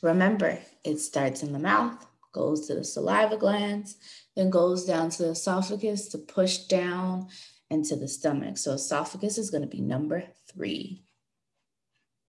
Remember, it starts in the mouth, goes to the saliva glands, then goes down to the esophagus to push down into the stomach. So esophagus is going to be number 3.